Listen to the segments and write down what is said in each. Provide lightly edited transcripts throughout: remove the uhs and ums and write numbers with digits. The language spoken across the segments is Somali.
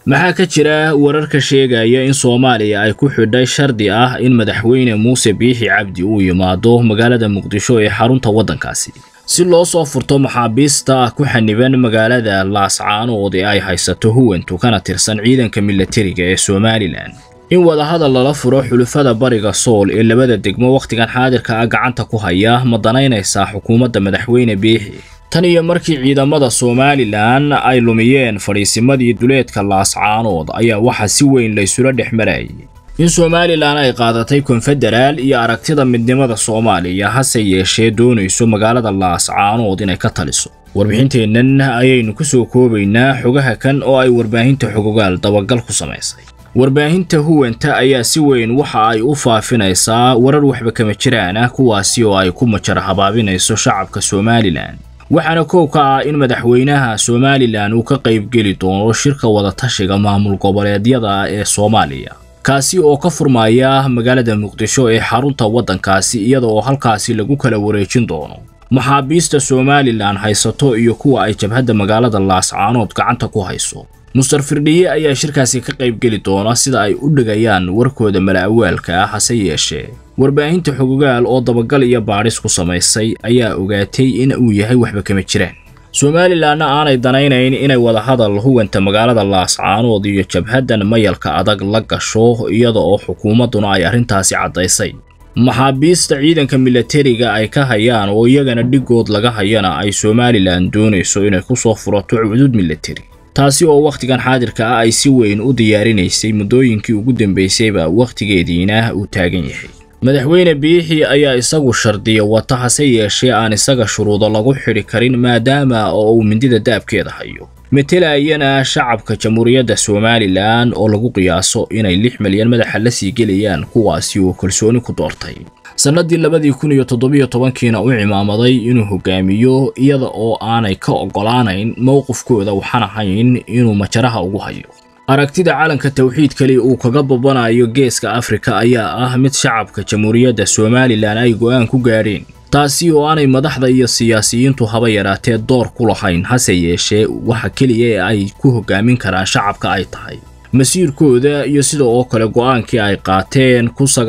maxaa ka jira wararka sheegaya in Soomaaliya ay ku xidhay shardi ah in madaxweyne Muuse Biixi Cabdi uu yimaado magaalada Muqdisho ee xarunta waddankaasi si loo soo furto maxaabiista ku xaniban magaalada Laascaanood ee ay haysato huwantu kana tirsan ciidanka militariga ee Somaliland in wada hadal lala furo xulufada bariga Sool ee labada degmo waqtigan xaadirka ah gacanta ku haya madanaynaysa xukuumadda madaxweyne Biixi tan iyo markii ciidamada Somaliland ay lumiyeen fariisimadii duleedka Laascaanood ayaa waxa si weyn la isula dhexmarayay in Somaliland ay qaadatay konfederaal iyo aragtida midnimada Soomaaliya hase yeeshee doonayso magaalada Laascaanood inay ka taliso warbixinteennan ayaynu ku soo koobaynaa xogaha kan oo ay warbaahinta xogogaal dabagal ku samaysay warbaahinta huwanta ayaa si weyn waxa ay u faafinaysaa warar waxba kama jiraan kuwaasi oo ay ku majara habaabinayso shacabka Somaliland waxaana koobka ah in madaxweynaha Somaliland uu ka qayb geli doono shirka wada tashiga maamul goboleedyada ee Soomaaliya kaasi oo ka furmaya magaalada Muqdisho ee xarunta waddankaasi iyadoo halkaasi lagu kala wareejin doono maxaabiista Somaliland haysato iyo kuwa ay jabhadda magaalada Laascaanood gacanta ku hayso Mustafaa Firdhiye ayaa shirkaasi ka qayb geli doona sida ay u dhigayaan warkooda malaawaalka ah hase yeeshee warbaahinta xogogaal oo dabagal iyo baadhis ku samaysay ayaa ogaatay in uu yahay waxba kama jiraan Somaliland aanay danaynayn inay wada hadal huwanta magaalada Laascaanood iyo jabhaddan mayalka adag la gasho iyada oo xukuumaduna ay arrintaasi cadaysay maxaabiista ciidanka militariga ay ka hayaan oo iyagana dhigood laga hayana ay Somaliland doonayso inay ku soo furato cudud militari taasi oo waqtigan xaadirka ah ay si weyn u diyaarinaysay muddooyinkii ugu dambeysayba waqtigeediina uu taagan yahay madaxweyne Biixi ayaa isagu shardiyo wata hase yeeshee aan isaga shuruudo lagu xiri karin maadaama oo uu mindida daabkeeda hayo metelayana shacabka jamhuuriyadda Somaliland oo lagu qiyaaso inay 6 milyan madaxa la sii gelayaan kuwaasi oo kalsooni ku doortay sanadii 2017 uu cimaamaday inuu hogaamiyo iyada oo aanay ka ogolaanayn mowqifkooda waxaan ahayn inuu majaraha ugu hayo aragtida caalamka tawxiid kali uu kaga babanayo geeska Afrika ayaa ah mid shacabka jamhuuriyadda Somaliland ay go'aan ku gaareen taasi oo aanay madaxda iyo siyaasiyiintu haba yaraatee door ku lahayn hase yeeshee waxa kaliya ay ku hogaamin karaan shacabka ay tahay masiirkooda iyo sidoo kale go'aankii ay qaateen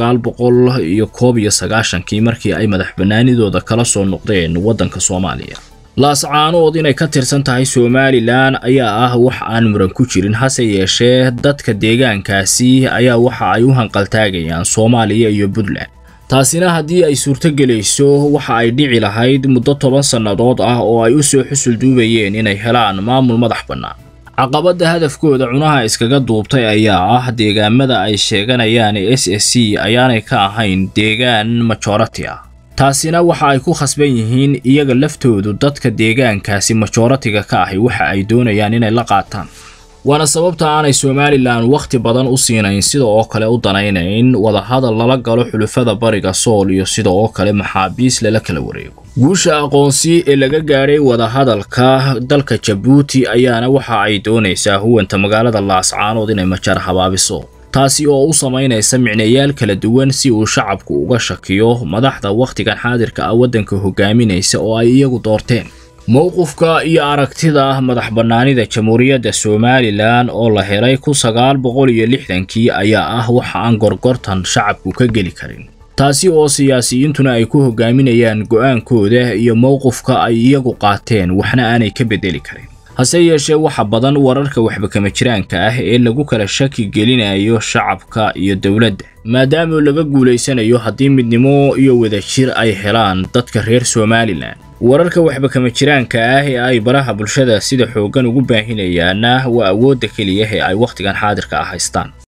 1991 markii ay madax banaanidooda kala soo noqdeen waddanka Soomaaliya Laascaanood inay ka tirsan tahay Somaliland ayaa ah wax aan muran ku jirin hase yeeshee dadka deegaankaasi ayaa waxa ay u hanqaltaagayaan Soomaaliya iyo Puntland taasina haddii ay suurtagelayso waxa ay dhici lahayd muddo 10 sanadood ah oo ay u soo xusul duubayeen inay helaan maamul madax bannaan caqabada hadafkooda cunaha iskaga duubtay ayaa ah deegaamada ay sheeganayaan SSC ayaanay ka ahayn deegaan majority ah taasina waxa ay ku khasban yihiin iyaga laftoodu dadka deegaankaasi majority-ga ka ahi waxa ay doonayaan inay la qaataan waana sababta aanay Somaliland waqti badan u siinayn sidoo kale u danaynayn wada hadal lala galo xulufada bariga Sool iyo sidoo kale maxaabiis la kala wareego guusha aqoonsi ee laga gaaray wada hadalka dalka Djibouti ayaana waxa ay doonaysaa huwanta magaalada Laascaanood inay majar habaabiso taasi oo u sameynaysa micnayaal kala duwan si uu shacabku uga shakiyo madaxda waqtigan xaadirka ah waddanka hogaaminaysa oo ay iyagu doorteen mowqifka iyo aragtida madax banaanida jamhuuriyadda Somaliland oo la helay 1960 ayaa ah waxa aan gorgortan shacabku ka geli karin taasi oo siyaasiyiintuna ay ku hogaaminayaan go'aankooda iyo mowqifka ay iyagu qaateen waxna aanay ka bedeli karin hase yeeshee waxa badan wararka waxba kama jiraanka ah ee lagu kala shaki gelinayo shacabka iyo dawladda maadaama laga guuleysanayo haddii midnimo iyo wadajir ay helaan dadka reer Somaliland wararka waxba kama jiraanka ah ee ay baraha bulshada sida xoogan ugu baahinayaan waa awoodda kaliya ee ay waqtigan xaadirka ah haystaan